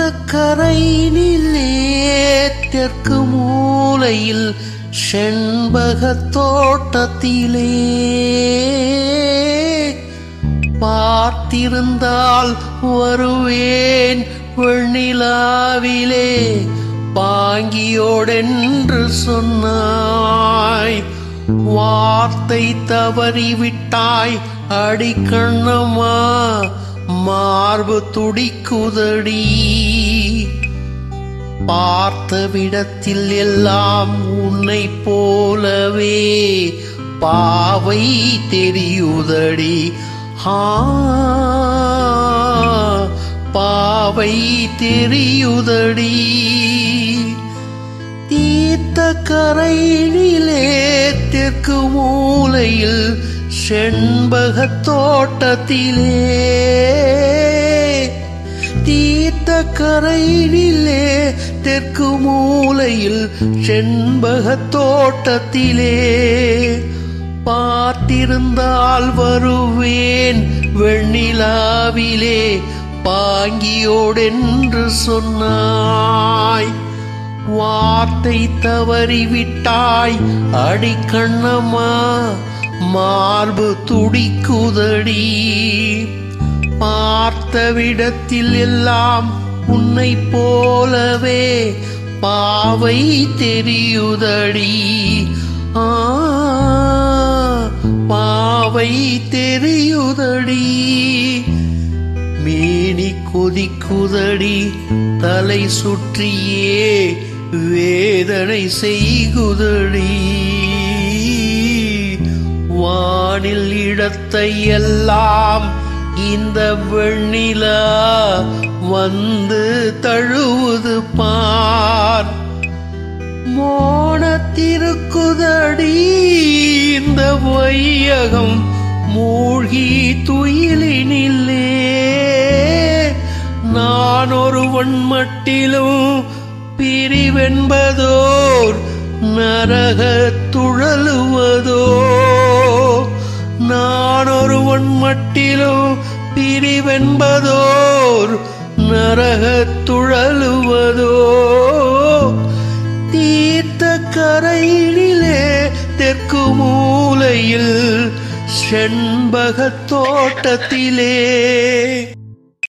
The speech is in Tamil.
கரையினிலே தெற்கு மூலையில் செண்பகத் தோட்டத்திலே பார்த்திருந்தால் வருவேன் வெண்ணிலாவிலே பாங்கியோடென்று சொன்னாய். வார்த்தை தவறிவிட்டாய் அடிக்கண்ணம்மா, மார்பு துடிக்குதடி. பார்த்த விடத்தில் எல்லாம் உன்னை போலவே பாவை தெரியுதடி. பாவை தெரியுதடி. தீர்த்த கரையினிலே தெற்கு மூலையில் செண்பகத் தோட்டத்திலே தீர்த்த கரையினிலே தெற்கு மூலையில் செண்பகத் தோட்டத்திலே பார்த்திருந்தால் வருவேன் வெண்ணிலாவிலே பாங்கியோடென்று சொன்னாய். வார்த்தை தவறிவிட்டாய் அடிக்கண்ணம்மா, மார்பு துடிக்குதடி. பார்த்த விடத்தில் எல்லாம் உன்னை போலவே பாவை தெரியுதடி. பாவை தெரியுதடி. மேனி கொதிக்குதடி, தலை சுற்றியே வேதனை செய்குதடி. வானில் இடத்தை எல்லாம் இந்த வெண்ணிலா வந்து தழுவுது பார். மோனத்திருக்குதடி இந்த வையகம் மூழ்கி துயிலினிலே. நான் ஒருவன் மட்டிலும் பிரிவென்பதோர் நரக துழலுவதோ. நான் ஒருவன் மட்டிலும் பிரிவென்பதோர் நரக துழலுவதோ. தீர்த்த கரையினிலே தெற்கு மூலையில் செண்பகத் தோட்டத்திலே